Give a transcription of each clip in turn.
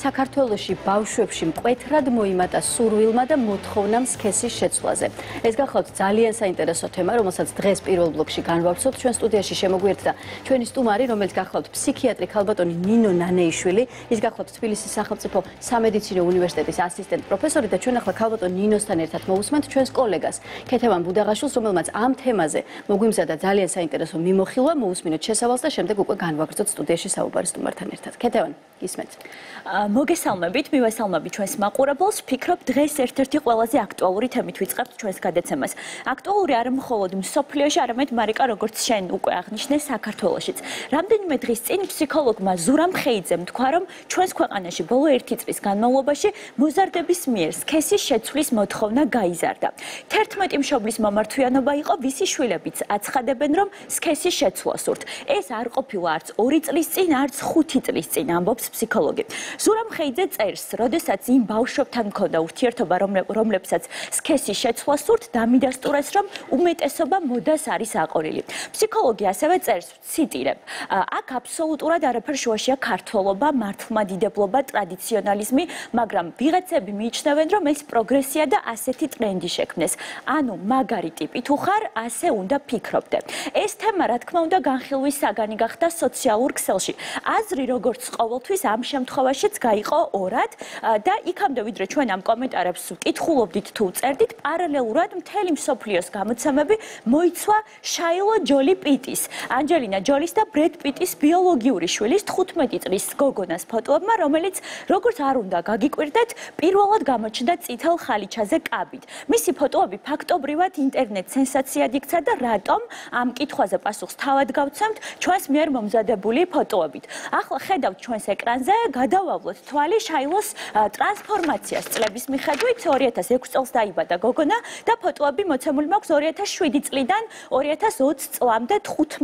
საქართველოში ბავშვებში მკვეთრად მოიმატა სურვილმა და მოთხოვნამ სქესის შეცვლაზე. ეს გახლავთ ძალიან საინტერესო თემა, რომელსაც დღეს პირველ ბლოკში განვავსოთ. ჩვენ სტუდიაში შემოგვიერთდა ჩვენი სტუმარი, რომელიც გახლავთ ფსიქიატრი ქალბატონი ნინო ნანეიშვილი, ის გახლავთ თბილისის სახელმწიფო სამედიცინო უნივერსიტეტის ასისტენტ პროფესორი და ჩვენ ახლა ქალბატონ ნინოსთან ერთად მოვუსმენთ ჩვენს კოლეგას ქეთევან ბუდაღაშვილს, რომელმაც ამ თემაზე მოგვიმზადა ძალიან საინტერესო მიმოხილვა. მოვუსმინოთ შესავალს და შემდეგ უკვე განვაგრძოთ სტუდიაში საუბარი სტუმართან ერთად. ქეთევან, გისმენთ. მოგესალმებით, მივესალმებით ჩვენს მაყურებელს. ვფიქრობ, დღეს ერთ-ერთი ყველაზე აქტუალური თემით ვიწყებთ ჩვენს გადაცემას. აქტუალური არა მხოლოდ მსოფლიოში, არამედ მარიკა, როგორც შენ უკვე აღნიშნე, საქართველოშიც. რამდენიმე დღის წინ ფსიქოლოგმა ზურამ ხეიძემ თქვა, რომ ჩვენს ქვეყანაში ბოლო 1 წლის განმავლობაში მოზარდების მიერ სქესის შეცვლის მოთხოვნა გაიზარდა. 11 მშობლის მომართვიანობა იყო, ვისი შვილებიც აცხადებენ, რომ სქესის შეცვლა სურთ. ეს არ ყოფილა არც 2 წლის წინ, არც 5 წლის წინ, ამბობს ფსიქოლოგი. ზურამ ხეიძე წერს, როდესაც იმ ბავშვებთან მქონდა ურთიერთობა, რომლებსაც სქესის შეცვლა სურთ, დამიდასტურეს, რომ უმეტესობა მოდას არის აყოლილი. ფსიქოლოგი ასევე წერს, ციტირებ, აქ აბსოლუტურად არაფერ შუაშია ქართველობა, მართლმადიდებლობა, ტრადიციონალიზმი, მაგრამ ვიღაცები მიიჩნევენ, რომ ეს პროგრესია და ასეთი ტრენდი შექმნეს. ანუ მაგარი ტიპი თუ ხარ, ასე უნდა ფიქრობდე. ეს თემა, რა თქმა უნდა, განხილვის საგანი გახდა სოციალურ ქსელში. აზრი, როგორც ყოველთვის, ამ შემთხვევაში გაიყო ორად და იქამდე ვიდრე ჩვენ ამ კომენტარებს ვკითხულობდით თუ წერდით, პარალელურად მთელი მსოფლიოს გამოცემები მოიცვა შაილო ჯოლი პიტის, ანჯელინა ჯოლის და ბრედ პიტის ბიოლოგიური შვილის 15 წლის გოგონას ფოტოებმა, რომელიც როგორც არ უნდა გაგიკვირდეთ, პირველად გამოჩნდა წითელ ხალიჩაზე კაბით. მისი ფოტოები ფაქტობრივად ინტერნეტ სენსაციად იქცა და რატომ ამ კითხვაზე პასუხს თავად გავცემთ ჩვენს მიერ მომზადებული ფოტოებით. ახლა ხედავთ ჩვენს ეკრანზე, გადავავლოთ თვალი შაილოს ტრანსფორმაციას წლების მიხედვით. 2006 წელს დაიბადა გოგონა და ფოტოები მოცემული მაქვს 2007 წლიდან 2020 წლამდე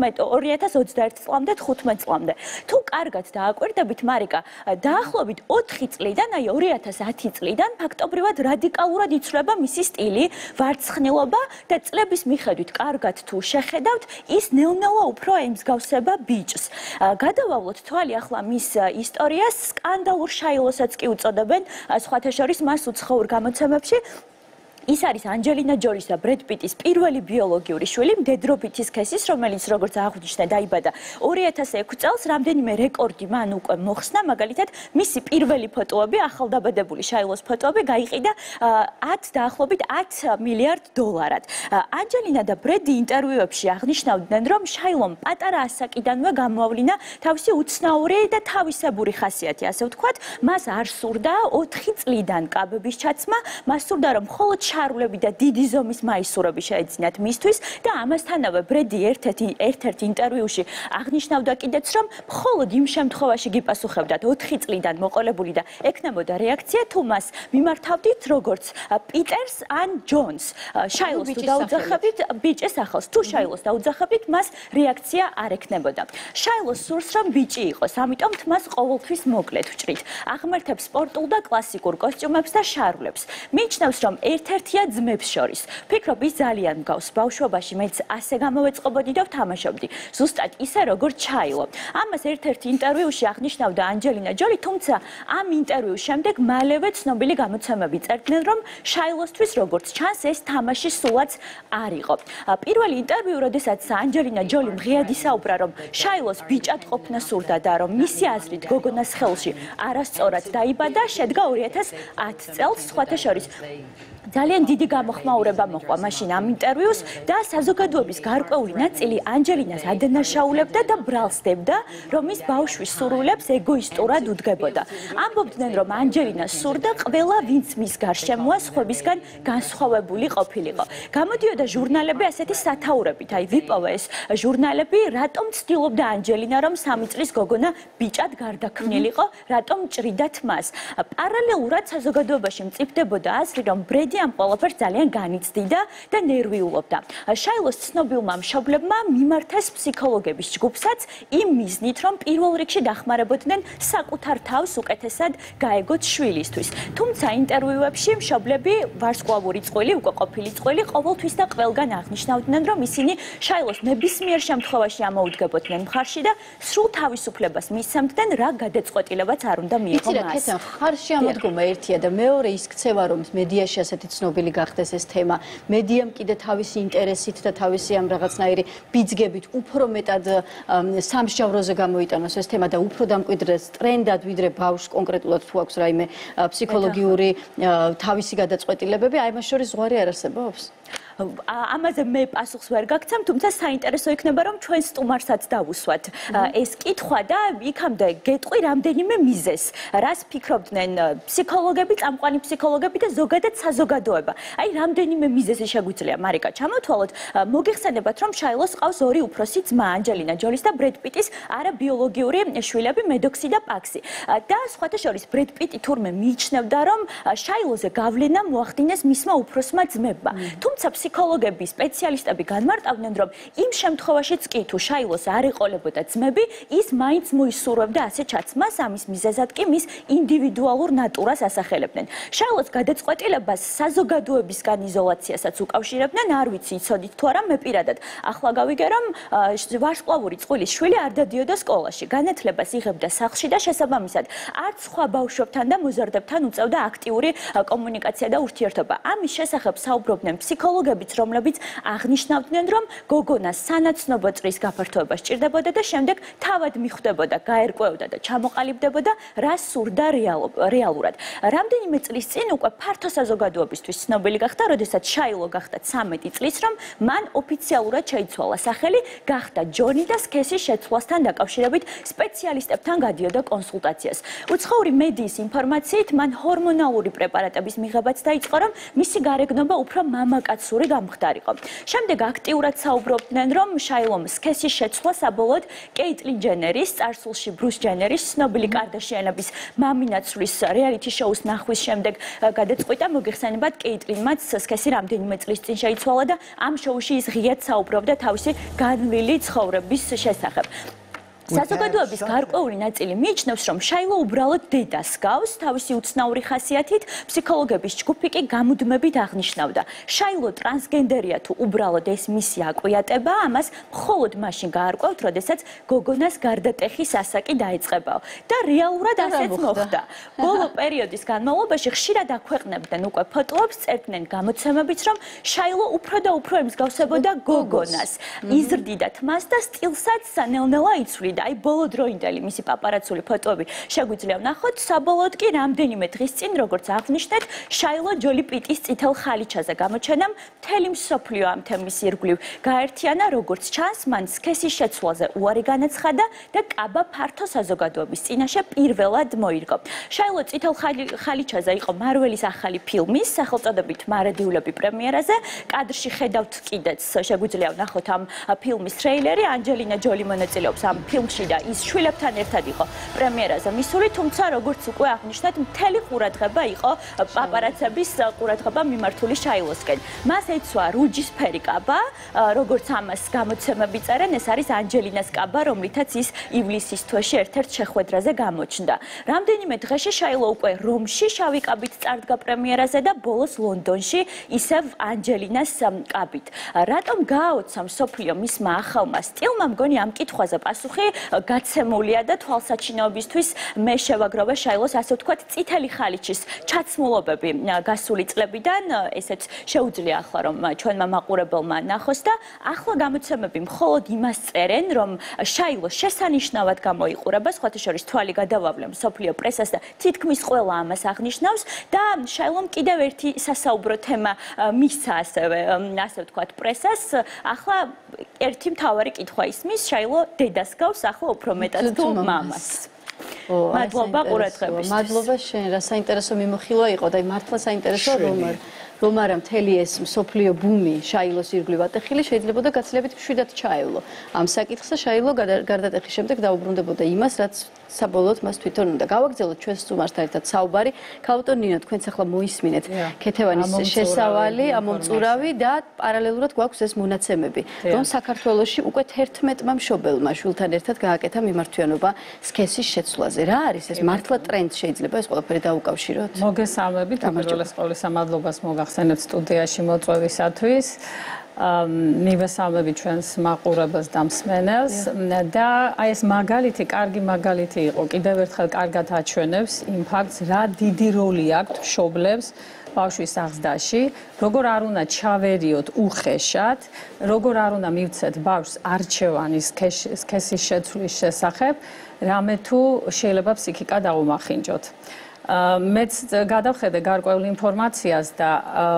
2021 წლამდე 15 წლამდე. თუ კარგად დააკვირდებით, მარიკა, დაახლოებით 4 წლიდან, აი 2010 წლიდან ფაქტობრივად რადიკალურად იცვლება მისი სტილი, ვარცხნილობა და წლების მიხედვით კარგად თუ შეხედავთ, ის ნელ-ნელა უფრო ემსგავსება ბიჭს. გადავავლოთ თვალი ახლა მის ისტორიას, სკანდალურ შაილოსაც კი უწოდებენ, სხვათა შორის მას უცხოურ გამოცემებში. ის არის ანჯელინა ჯოლის და ბრედ პიტის პირველი ბიოლოგიური შვილი, მდედრობითი სქესის, რომელიც როგორც აღვნიშნე, დაიბადა 2006 წელს. რამდენიმე რეკორდი მან უკვე მოხსნა, მაგალითად, მისი პირველი ფოტოები, ახალდაბადებული შაილოს ფოტოები გაიყიდა დაახლოებით $10 მილიარდ. ანჯელინა და ბრედი ინტერვიუებში აღნიშნავდნენ, რომ შაილომ პატარა ასაკიდანვე გამოავლინა თავისი უცნაური და თავისებური ხასიათი, ასე ვთქვათ, მას არ სურდა 4 წლიდან კაბების ჩაცმა, მას სურდა, რომ მხოლოდ შარულები და დიდი ზომის მაისურები შეეძინათ მისთვის და ამასთანავე ბრედი ერთ-ერთ ინტერვიუში აღნიშნავდა კიდეც, რომ მხოლოდ იმ შემთხვევაში გიპასუხებდათ 4 წლიდან მოყოლებული და ექნებოდა რეაქცია, თუ მას მიმართავდით როგორც პიტერს ან ჯონს. შაილოს თუ დაუძახებით ბიჭის ახალს, თუ შაილოს დაუძახებით, მას რეაქცია არ ექნებოდა. შაილოს სურს, რომ ბიჭი იყოს, ამიტომ მას ყოველთვის მოკლედ ვჭრით. აღმერთებს სპორტულ და კლასიკურ კოსტიუმებს და შარულებს. მიიჩნევს, რომ ერთ-ერთია ძმებს შორის. ვფიქრობ, ის ძალიან მგავს ბავშვობაში, მეც ასე გამოვეწყობოდი და ვთამაშობდი. ზუსტად ისე, როგორც ჩაილო. ამას ერთ-ერთ ინტერვიუში აღნიშნავდა ანჯელინა ჯოლი, თუმცა ამ ინტერვიუს შემდეგ მალევე ცნობილი გამოცემები წერდნენ, რომ შაილოსთვის, როგორც ჩანს, ეს თამაში სულაც არ იყო. პირველი ინტერვიუ, როდესაც ანჯელინა ჯოლი მღიად ისაუბრა, რომ შაილოს ბიჭად ყოფნა სურდა და რომ მისი აზრით გოგონას ხელში არასწორად დაიბადა, შედგა 2010 წელს, სხვათა შორის. ძალიან დიდი გამოხმაურება მოჰყვა მაშინ ამ ინტერვიუს და საზოგადოების გარკვეული ნაწილი ანჯელინას ადანაშაულებდა და ბრალსდებდა, რომ ის ბავშვის სურვილებს ეგოისტურად უდგებოდა. ამბობდნენ, რომ ანჯელინას სურდა ყველა, ვინც მის გარშემოა სხვებისგან განსხვავებული ყოფილიყო. გამოდიოდა ჟურნალები ასეთი სათაურებით, აი ვიპოვა ეს ჟურნალები, რატომ ცდილობდა ანჯელინა, რომ 3 წლის გოგონა ბიჭად გარდაქმნილიყო, რატომ ჭრიდათ მას. პარალელურად საზოგადოებაში მწიფდებოდა აზრი, რომ ბრედი ამ ყველაფერს ძალიან განიცდიდა და ნერვიულობდა. შაილოს ცნობილმა მშობლებმა მიმართეს ფსიქოლოგების ჯგუფსაც იმ მიზნით, რომ პირველ რიგში დახმარებოდნენ საკუთარ თავს უკეთესად გაეგოთ შვილისთვის. თუმცა ინტერვიუებში მშობლები ვარსკვლავური წყვილი, უკვე ყოფილი წყვილი, ყოველთვის და ყველგან აღნიშნავდნენ, რომ ისინი შაილოს ნებისმიერ შემთხვევაში ამოუდგებოდნენ მხარში და სრულ თავისუფლებას მისცემდნენ, რა გადაწყვეტილებაც არ უნდა მიიღო მას. ხარში ამოდგომა ერთია და მეორე ის ქცევა, რომ მედიაში ასეთი ცნობილი გახდეს ეს თემა, მედიამ კიდე თავისი ინტერესით და თავისი ამ რაღაცნაირი ბიძგებით უფრო მეტად სამსჯავროზე გამოიტანოს ეს თემა და უფრო დამკვიდრდეს ტრენდად, ვიდრე ბავშვს კონკრეტულად თუ აქვს რაიმე ფსიქოლოგიური თავისი გადაწყვეტილებები, აი მას შორის ზღვარი არ არსებობს? ამაზე მე პასუხს ვერ გაგცემ, თუმცა საინტერესო იქნება, რომ ჩვენ სტუმარსაც დავუსვათ ეს კითხვა და იქამდე გეტყვი რამდენიმე მიზეზს, რას ფიქრობდნენ ფსიქოლოგები, წამყვანი ფსიქოლოგები და ზოგადად საზოგადოება. აი, რამდენიმე მიზეზი შეგვიძლია, მარიკა, ჩამოთვალოთ. მოგიხსენებათ, რომ შაილოს ყავს ორი უფროსი ძმა, ანჯელინა ჯოლის და ბრედ პიტის არაბიოლოგიური შვილები, მედოქსი და პაქსი. და სხვათა შორის ბრედ პიტი თურმე მიიჩნევდა, რომ შაილოზე გავლენა მოახდინეს მისმა უფროსმა ძმებმა. თუმცა ფსიქოლოგები, სპეციალისტები განმარტავდნენ, რომ იმ შემთხვევაშიც კი თუ შაილოს არ ეყოლებოდა ძმები, ის მაინც მოისურვებდა ასე ჩაცმას, ამის მიზეზად კი მის ინდივიდუალურ ნატურას ასახელებდნენ. შაილოს გადაწყვეტილებას საზოგადოებისგან იზოლაციასაც უკავშირებდნენ, არ ვიცი, იცოდით თუ არა, მე პირადად. ახლა გავიგე, რომ ვარსკვლავური წყვილის შვილი არ დადიოდა სკოლაში, განათლებას იღებდა სახლში და შესაბამისად არც სხვა ბავშვებთან და მოზარდებთან უწევდა აქტიური კომუნიკაცია და ურთიერთობა. ამის შესახებ საუბრობდნენ ფსიქოლოგებიც, რომლებიც აღნიშნავდნენ, რომ გოგონას სანაცნობო წრის გაფართოება სჭირდებოდა და შემდეგ თავად მიხვდებოდა, გაერკვეოდა და ჩამოყალიბდებოდა, რას სურდა რეალურად. რამდენიმე წლის წინ უკვე ფართო საზოგადოებისთვის ცნობილი გახდა, როდესაც შაილო გახდა 13 წლის, რომ მან ოფიციალურად შეიცვალა სახელი, გახდა ჯონი და სქესის შეცვლასთან დაკავშირებით სპეციალისტებთან გადიოდა კონსულტაციას. უცხოური მედიის ინფორმაციით, მან ჰორმონალური პრეპარატების მიღებაც დაიწყო, რომ მისი გარეგნობა უფრო მამაკაცური გამხდარიყო. შემდეგ აქტიურად საუბრობდნენ, რომ შაილომ სქესის შეცვლა საბოლოოდ კეიტლინ ჯენერის, წარსულში ბრუს ჯენერის, ცნობილი კარდაშიანების მამინაცვლის რეალიტი შოუს ნახვის შემდეგ გადაწყვიტა. მოგიხსენებათ, კეიტლინმაც სქესი რამდენიმე წლის წინ შეიცვალა და ამ შოუში ის ღიად საუბრობდა თავისი განვლილი ცხოვრების შესახებ. საზოგადოების გარკვეული ნაწილი მიიჩნევს, რომ შაილო უბრალოდ დედას გავს, თავისი უცნაური ხასიათით, ფსიქოლოგების ჯგუფი კი გამუდმებით აღნიშნავდა. შაილო ტრანსგენდერია თუ უბრალოდ ეს მისი აკვიატება, ამას მხოლოდ მაშინ გაარკვევთ, როდესაც გოგონას გარდატეხის ასაკი დაეწყებაო. და რეალურად ასეც მოხდა. ბოლო პერიოდის განმავლობაში ხშირად აქვეყნებდნენ უკვე ფოტოებს, წერდნენ გამოცემებიც, რომ შაილო უფრო და უფრო ემსგავსებოდა გოგონას. იზრდიდათ მას და სტილსაც ნელ-ნელა იცვლიდა. აი ბოლოდროინდელი მისი პაპარაცული ფოტოები შეგვიძლია ვნახოთ. საბოლოოდ კი რამდენიმე დღის წინ, როგორც აღნიშნეთ, შაილო ჯოლი პიტის წითელ ხალიჩაზე გამოჩენამ მთელი მსოფლიო ამ თემის ირგვლივ გაერთიანა, როგორც ჩანს, მან სქესის შეცვლაზე უარი განაცხადა და კაბა ფართო საზოგადოების წინაშე პირველად მოირგო. შაილო წითელ ხალიჩაზე იყო მარველის ახალი ფილმის სახელწოდებით მარადიულები პრემიერაზე. კადრში ხედავთ კიდეც შეგვიძლია ვნახოთ ამ ფილმის ტრეილერი. ანჯელინა ჯოლი მონაწილეობს ამ ფილმში და ის შვილებთან ერთად იყო პრემიერაზე მისული, თუმცა როგორც უკვე აღნიშნეთ, მთელი ყურადღება იყო პაპარაცების ყურადღება მიმართული შაილოსკენ. მას ეცვა რუჯისფერი კაბა, როგორც ამას გამოცემები წერენ, ეს არის ანჯელინას კაბა, რომლითაც ის ივლისის თვეში ერთ-ერთ შეხვედრაზე გამოჩნდა. რამდენიმე დღეში შაილო უკვე რომში შავი კაბით წარდგა პრემიერაზე და ბოლოს ლონდონში ისევ ანჯელინას კაბით. რატომ გააოცა მსოფლიო მისმა ახალმა სტილმა? მგონი ამ კითხვაზე პასუხი გაცემულია და თვალსაჩინოებისთვის მე შევაგროვე შაილოს, ასე ვთქვათ, წითელი ხალიჩის ჩაცმულობები გასული წლებიდან. ესეც შეუძლია ახლა, რომ ჩვენმა მაყურებელმა ნახოს და ახლა გამოცემები მხოლოდ იმას წერენ, რომ შაილო შესანიშნავად გამოიყურება, სხვათა შორის თვალი გადავავლე მსოფლიო პრესას და თითქმის ყველა ამას აღნიშნავს და შაილომ კიდევ ერთი სასაუბრო თემა მისცა ასე ვთქვათ პრესას. ახლა ერთი მთავარი კითხვა ისმის, შაილო დედას გავს, ახლა უფრო მეტად თუ მამას. მადლობა ყურადღებისთვის. მადლობა შენ, რა საინტერესო მიმოხილვა იყო და მართლა საინტერესო რომ რომ არა მთელი ეს მსოფლიო ბუმი შაილოს ირგვლივ ატეხილი შეიძლებოდა გაცილებით მშვიდად ჩაევლო ამ საკითხს და შაილო გარდატეხის შემდეგ დაუბრუნდებოდა იმას, რაც საბოლოოდ მას თვითონ უნდა. გავაგრძელოთ ჩვენს სტუმართან ერთად საუბარი. ქალბატონ ნინო, თქვენც ახლა მოისმინეთ ქეთევანის შესავალი, ამომწურავი და პარალელურად გვაქვს ეს მონაცემები, რომ საქართველოში უკვე 11-მა მშობელმა შვილთან ერთად გააკეთა მიმართვიანობა სქესის შეცვლაზე. რა არის ეს? მართლა ტრენდს შეიძლება ეს ყველაფერი დაუკავშიროთ? მოგესალმებით, უპირველეს ყოვლისა მადლობას მოგახსენებთ სტუდიაში მოწვევისათვის. მივესალმებით ჩვენს მაყურებელს და მსმენელს და აი ეს მაგალითი, კარგი მაგალითი იყო, კიდევ ერთხელ კარგად აჩვენებს იმ ფაქტს, რა დიდი როლი აქვს მშობლებს ბავშვის აღზრდაში, როგორ არ უნდა ჩავერიოთ უხეშად, როგორ არ უნდა მივცეთ ბავშვს არჩევანი სქესის შეცვლის შესახებ, რამე თუ შეიძლება ფსიქიკა დაუმახინჯოთ. მეც გადავხედე გარკვეულ ინფორმაციას და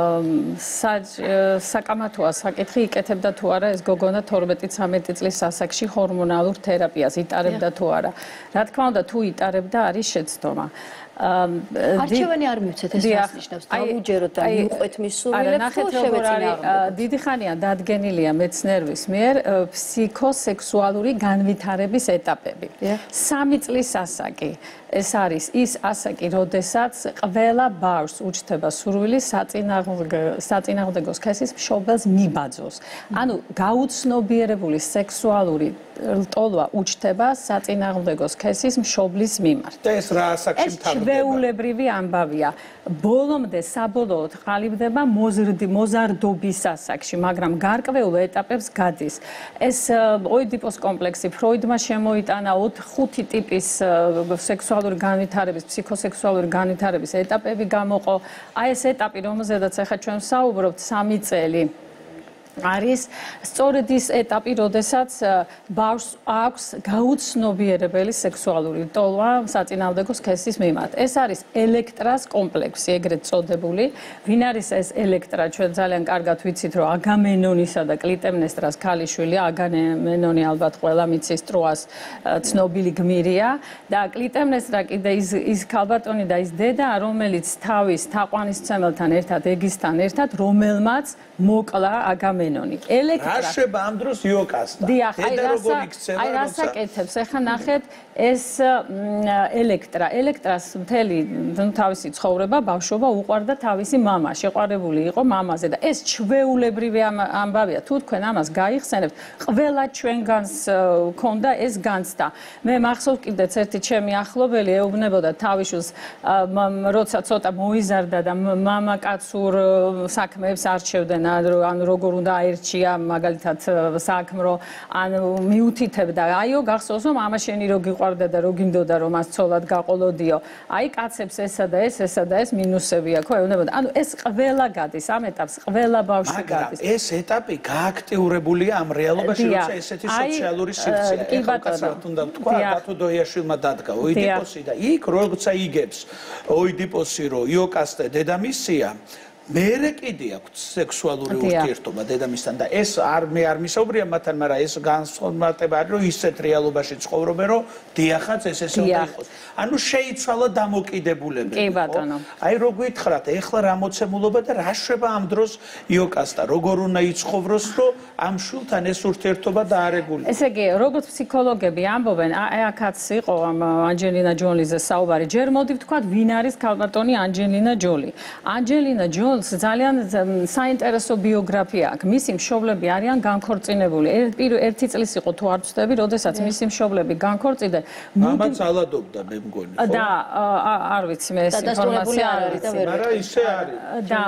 საკამათოა საკითხი იკეთებდა თუ არა ეს გოგონა 12-13 წლის ასაკში ჰორმონალურ თერაპიას იტარებდა თუ არა. რა თქმა უნდა, თუ იტარებდა, არის შეცდომა. არჩევანი არ მივცეთ ეს ნიშნავს დაუჯეროთ და მიუყვეთ მის სურვილებს თუ შევეწინააღმდეგოთ. დიდი ხანია დადგენილია მეცნიერების მიერ ფსიქოსექსუალური განვითარების ეტაპები. 3 წლის ასაკი. ეს არის ის ასაკი, როდესაც ყველა ბავშვს უჩნდება სურვილი საწინააღმდეგო სქესის მშობელს მიბაძოს. ანუ გაუცნობიერებული სექსუალური ლტოლვა უჩნდება საწინააღმდეგო სქესის მშობლის მიმართ. და ეს რა ასაკში მთავრდება? ჩვეულებრივი ამბავია. ბოლომდე საბოლოოდ ყალიბდება მოზარდობის ასაკში, მაგრამ გარკვეულ ეტაპებს გადის. ეს ოიდიპოს კომპლექსი ფროიდმა შემოიტანა 5 ტიპის სექსუალური განვითარების, ფსიქოსექსუალური განვითარების ეტაპები გამოყო. აი ეს ეტაპი, რომელზედაც ახლა ჩვენ საუბრობთ, 3 წელი. არის სწორედ ის ეტაპი, როდესაც ბავშვს აქვს გაუცნობიერებელი სექსუალური ლტოლვა საწინააღმდეგო სქესის მიმართ. ეს არის ელექტრას კომპლექსი, ეგრეთ წოდებული. ვინ არის ეს ელექტრა? ჩვენ ძალიან კარგად ვიცით, რომ აგამემნონისა და კლიტემნესტრას ქალიშვილია. აგამემნონი ალბათ ყველა მიცის ტროას ცნობილი გმირია და კლიტემნესტრა კიდე ის ქალბატონი და ის დედა, რომელიც თავის თაყვანისმცემელთან ერთად, ეგისთან ერთად, რომელმაც მოკლა აგამემნონი. რა შვება ამ დროს იოკასდა? დიახ, აი რასაკეთებს? ახლა ნახეთ ეს ელექტრას მთელი თავისი ცხოვრება, ბავშვობა უყვარდა თავისი მამა, შეყვარებული იყო მამაზე და ეს ჩვეულებრივი ამბავია. თუ თქვენ ამას გაიხსენებთ, ყველა ჩვენგანს ქონდა ეს განცდა. მე მახსოვს კიდეც ერთი ჩემი ახლობელი ეუბნებოდა თავისს, როცა ცოტა მოიზარდა და მამაკაცურ საქმეებს არჩევდნენ, ანუ როგორ უნდა აერჩია მაგალითად საქმრო, ან მიუთითებდა. აიო, გახსოვს რომ მამა შენი რო გიყვარდა და რო გინდოდა რომ მას ცოლად გაყოლოდიო. აი კაცებს ესა და ეს მინუსები აქვს, ეუბნებოდა. ანუ ეს ყველა გადის ამ ეტაპს, ყველა ბავშვი გადის. მაგრამ ეს ეტაპი გააქტიურებულია ამ რეალობაში, როცა ესეთი სოციალური სივრცეა. ეხლა კაცად უნდა თქვა, ბათო დოიაშვილმა დადგა ოიდიპოსი და იქ როცა იგებს ოიდიპოსი რომ იოკასტე დედამისია, მერე კიდე აქვს სექსუალური ურთიერთობა დედამისთან და ეს მე არ მისაუბრია მათთან, მაგრამ ეს განსხვავდება არის, რომ ისეთ რეალობაში ცხოვრობენ, რომ დიახაც ეს ესე უნდა იყოს. ანუ შეიცვალა დამოკიდებულებები. კი ბატონო. აი რო გითხრათ, ეხლა რა მოცემულობა და რა შვება ამ დროს იოკასტა, როგორ უნდა იცხოვროს, რომ ამ შვილთან ეს ურთიერთობა დაარეგულოს. ესე იგი, როგორც ფსიქოლოგები ამბობენ, აი აქაც იყო ანჯელინა ჯოლიზე საუბარი. ჯერ მოდი ვთქვათ, ვინ არის ქალბატონი ანჯელინა ჯოლი. ანჯელინა ჯოლი ძალიან საინტერესო ბიოგრაფია აქვს. მისი მშობლები არიან განქორწინებული. ერთი წლის იყო თუ არ ვცდები, როდესაც მისი მშობლები განქორწინდნენ. მამაც ალადობდა მე მგონი, ხო? და არ ვიცი მე ეს ინფორმაცია არ ვიცი. მაგრამ ისე არის. და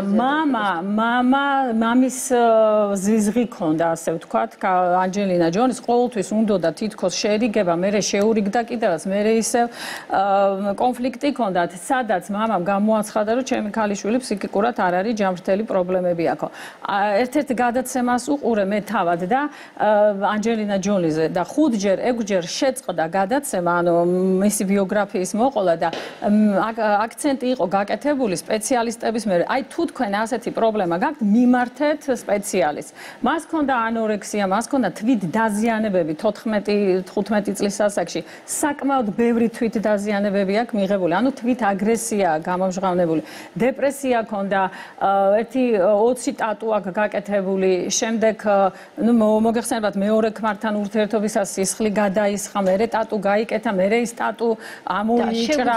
მამის ზიზღი ქონდა, ასე ვთქვათ, ანჯელინა ჯოლის ყოველთვის უნდოდა თითქოს შეერიგება, მერე შეურიგდა კიდევაც, მერე ისევ კონფლიქტი ქონდათ, სადაც მამამ გამოაცხადა, რომ ჩემი ქალიშვილი ფსიქიკურად არ არის ჯანმრთელი პრობლემები აქვს. ერთ-ერთ გადაცემას უყურე მე თავად და ანჯელინა ჯოლიზე და 5-ჯერ, 6-ჯერ შეწყდა გადაცემა, ანუ მისი ბიოგრაფიის მოყოლა და აქცენტი იყო გაკეთებული სპეციალისტების მიერ. აი თუ თქვენ ასეთი პრობლემა გაქვთ, მიმართეთ სპეციალისტს. მას ჰქონდა ანორექსია, მას ჰქონდა თვით დაზიანებები 14-15 წლის ასაკში. საკმაოდ ბევრი თვით დაზიანებები აქვს მიღებული. ანუ თვით აგრესია გამომჟღავნებული. დეპრესია ჰქონდა, ერთი 20 ტატუ აქვს გაკეთებული, შემდეგ მოგეხსენებათ მეორე ქმართან ურთიერთობისას სისხლი გადაისხა, მერე ტატუ გაიკეთა, მერე ის ტატუ ამოიჭრა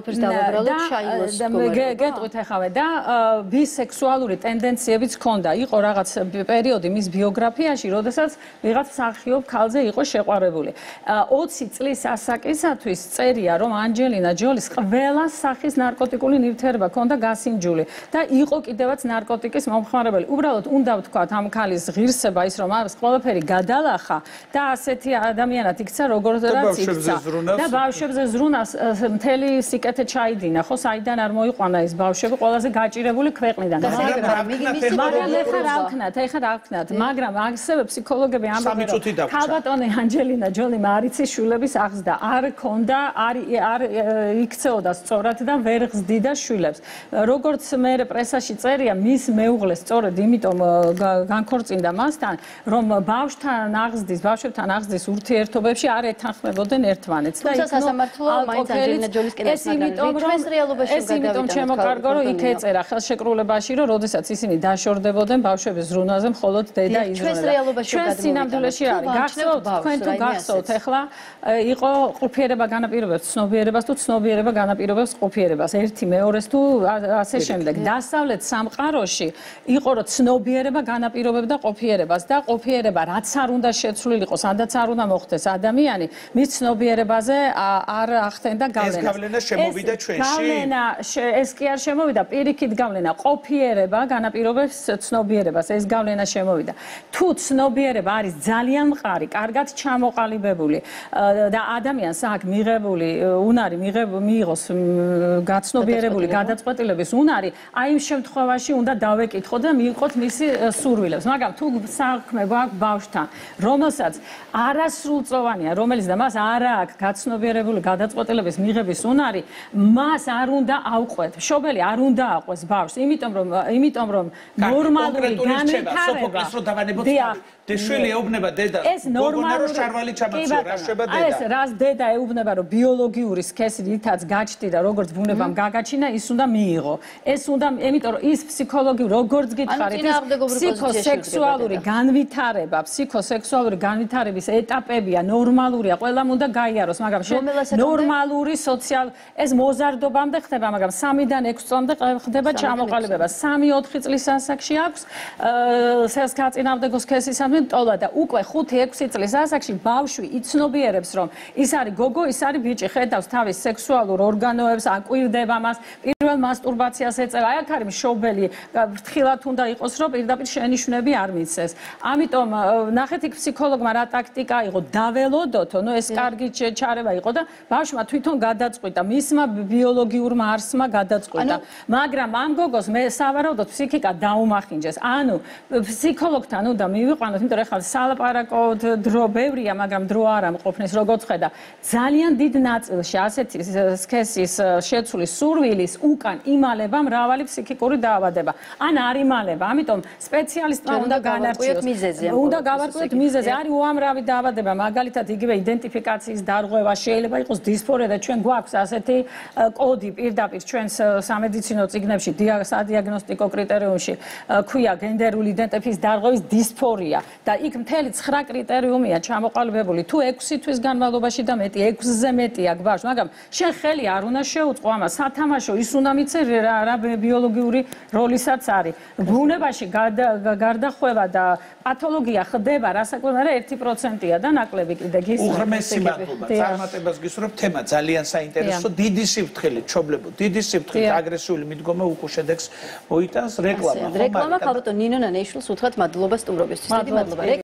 გეტყვით ახავე და ბისექსუალური ტენდენციებიც ჰქონდა. იყო რაღაც პერიოდი მის ბიოგრაფიაში, როდესაც ვიღაც მსახიობ ქალზე იყო შეყვარებული. 20 წლის ასაკისათვის წერია, რომ ანჯელინა ჯოლის ყველა სახის ნარკოტიკული ნივთიერება ჰქონდა გასინჯული და იყო კიდევაც ნარკოტიკის მომხმარებელი. უბრალოდ უნდა ვთქვათ ამ ქალის ღირსება ის, რომ ამას ყველაფერი გადალახა და ასეთი ადამიანად იქცა, როგორც იქცა. და ბავშვებზე ზრუნავს მთელი სიკეთე ჩაიდინა, ხო, საიდან არ მოიყვანა ის ბავშვები ყველაზე გაჭირებული ქვეყნიდან. მაგრამ ეხლა რა ვქნათ, მაგრამ ასევე ფსიქოლოგები ამბობენ, რომ ქალბატონი ანჯელინა ჯოლიმ არ იცის შვილების აღზრდა, არ ქონდა, არ იქცეოდა სწორად და ვერ გზდიდა შვილებს. როგორც მე პრესაში წერია, მის მეუღლეს სწორედ იმიტომ განქორწინდა მასთან, რომ ბავშვებთან აღზრდის ურთიერთობებში არ ეთანხმებოდნენ ერთმანეთს და თუმცა სასამართლოა მაინც ანჯელინა ჯოლის კენას მაგალითად ჩვენს რეალობაში იმიტომ შემოკარგო, რომ იქ ეწერა ხელშეკრულებაში, რომ როდესაც ისინი დაშორდებოდნენ ბავშვების ზრუნვაზე, მხოლოდ დედა იზრუნებდა. ჩვენს სინამდვილეში არის. გახსოვთ, თქვენ თუ გახსოვთ, ახლა იყო ყოფიერება განაპირობებს ცნობიერებას თუ ცნობიერება განაპირობებს ყოფიერებას, ერთი მეორეს თუ ასე შემდეგ. დასავლეთ სამყაროში იყო, რომ ცნობიერება განაპირობებდა ყოფიერებას და ყოფიერება რაც არ უნდა შეცვლილიყო, სადაც არ უნდა მოხდეს ადამიანი, მის ცნობიერებაზე არ ახდენდა გავლენას. ეს გავლენა შემოვიდა ჩვენში? ეს კი არ შემოვიდა, პირიქით გავლენა. ყოფიერება განაპირობებს ცნობიერებას, ეს გავლენა შემოვიდა. თუ ცნობიერება არის ძალიან მყარი, კარგად ჩამოყალიბებული და ადამიანს აქვს მიღებული უნარი მიიღოს გაცნობიერებული გადაწყვეტილების უნარი, აი იმ შემთხვევაში უნდა დავეკითხოთ და მიიღოთ მისი სურვილებს. მაგრამ თუ საქმე გვაქვს ბავშვთან, რომელსაც არასრულწლოვანია, რომელიც და მას არ აქვს გაცნობიერებული გადაწყვეტილების მიღების უნარი, მას არ უნდა ავყვეთ. მშობელი არ უნდა აყვეს ბავშვს, იმიტომ რომ ნორმალური განვითარება შვილი ეუბნება დედა. ეს ნორმალური შარვალი ჩამოწიო, რა შვება დედა. ეს რას დედა ეუბნება, რომ ბიოლოგიური სქესი რითაც გაჩნდა, როგორც ბუნებამ გაგაჩინა, ის უნდა მიიღო. ეს უნდა, იმიტომ რომ ის ფსიქოლოგიური, როგორც გითხარით, ფსიქოსექსუალური განვითარების ეტაპებია, ნორმალურია, ყველამ უნდა გაიაროს, მაგრამ ნორმალური ეს მოზარდობამდე ხდება, მაგრამ 3-დან 6 წლამდე ხდება ჩამოყალიბება. 3-4 წლის ასაკში აქვს სქესის სქესისადმი ტოლა და უკვე 5-6 წლის ასაკში ბავშვი იცნობიერებს, რომ ის არის გოგო, ის არის ბიჭი, ხედავს თავის სექსუალურ ორგანოებს, აკვირდება მას, პირველ მასტურბაციას ეწევა. აი აქ არის მშობელი, ფრთხილად უნდა იყოს, რომ პირდაპირ შენიშვნები არ მიცეს. ამიტომ ნახეთ იქ ფსიქოლოგმა რა ტაქტიკა იყო, დაველოდოთო, ეს კარგი ჩარევა იყო და ბავშვმა თვითონ გადაწყვიტა, მისმა ბიოლოგიურმა არსმა გადაწყვიტა. მაგრამ ამ გოგოს მე სავარაუდოდ ფსიქიკა დაუმახინჯეს. ანუ ფსიქოლოგთან უნდა მივიყვანოთ, იმიტომ რომ ახლა სალაპარაკო დრო ბევრია, მაგრამ დრო არ ამყოფნის, როგორც ხედა. ძალიან დიდ ნაწილში ასეთი სქესის შეცვლის სურვილის უკან იმალება მრავალი ფსიქიკური დაავადება. ან არ იმალება, ამიტომ სპეციალისტმა უნდა განარჩიოს. უნდა გავარკვიოთ მიზეზი. არის უამრავი დაავადება, მაგალითად იგივე იდენტიფიკაციის დარღვევა, შეიძლება იყოს დისფორია და ჩვენ გვაქვს ასეთი კოდი პირდაპირ ჩვენს სამედიცინო წიგნებში, სადიაგნოსტიკო კრიტერიუმში ქვია გენდერული იდენტიფიკის დარღვევის დისფორია და იქ მთელი 9 კრიტერიუმია ჩამოყალიბებული. თუ 6 თვის განმავლობაში და მეტი, 6-ზე მეტი აქვს ბავშვი, მაგრამ შენ ხელი არ უნდა შეუწყო ამას, სათამაშო ის უნდა მიცე რა ბიოლოგიური როლისაც არის. ბუნებაში გარდახვევა და პათოლოგია ხდება, რასაკვირველია 1%-ია და ნაკლები კიდე გისმენთ. უღრმესი მადლობა. წარმატებას გისურვებ, თემა ძალიან საინტერესო, დიდი სიფრთხილით, მშობლებო, დიდი სიფრთხილით, აგრესიული მიდგომა უკვე შედეგს მოიტანს. რეკლამა. რეკლამა ქალბატონ ნინო ნანეიშვილს უთხრათ მადლობა სტუმრობისთვის. დიდი მადლობა.